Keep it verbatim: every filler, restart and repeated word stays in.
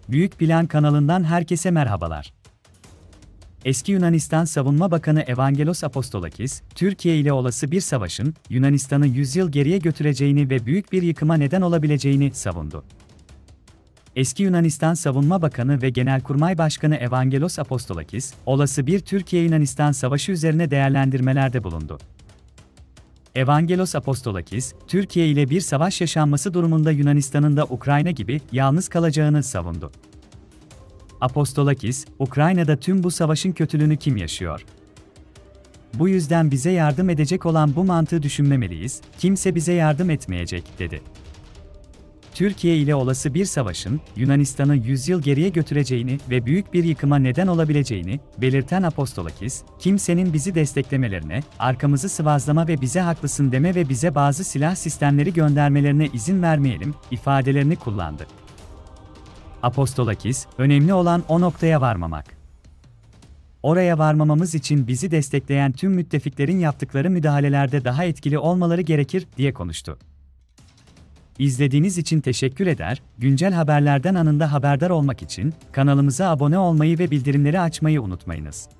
Büyük Plan kanalından herkese merhabalar. Eski Yunanistan Savunma Bakanı Evangelos Apostolakis, Türkiye ile olası bir savaşın Yunanistan'ı yüzyıl geriye götüreceğini ve büyük bir yıkıma neden olabileceğini savundu. Eski Yunanistan Savunma Bakanı ve Genelkurmay Başkanı Evangelos Apostolakis, olası bir Türkiye-Yunanistan savaşı üzerine değerlendirmelerde bulundu. Evangelos Apostolakis, Türkiye ile bir savaş yaşanması durumunda Yunanistan'ın da Ukrayna gibi yalnız kalacağını savundu. Apostolakis, Ukrayna'da tüm bu savaşın kötülüğünü kim yaşıyor? Bu yüzden bize yardım edecek olan bu mantığı düşünmemeliyiz, kimse bize yardım etmeyecek, dedi. Türkiye ile olası bir savaşın Yunanistan'ı yüzyıl geriye götüreceğini ve büyük bir yıkıma neden olabileceğini belirten Apostolakis, kimsenin bizi desteklemelerine, arkamızı sıvazlama ve bize haklısın deme ve bize bazı silah sistemleri göndermelerine izin vermeyelim ifadelerini kullandı. Apostolakis, önemli olan o noktaya varmamak. Oraya varmamamız için bizi destekleyen tüm müttefiklerin yaptıkları müdahalelerde daha etkili olmaları gerekir, diye konuştu. İzlediğiniz için teşekkür eder, güncel haberlerden anında haberdar olmak için kanalımıza abone olmayı ve bildirimleri açmayı unutmayınız.